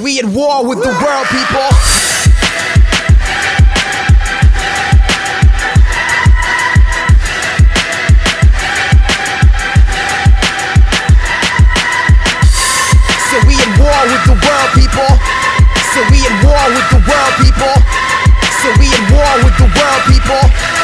we at war with the world, people. So we at war with the world, people. So we at war with the world, people. So we at war with the world, people.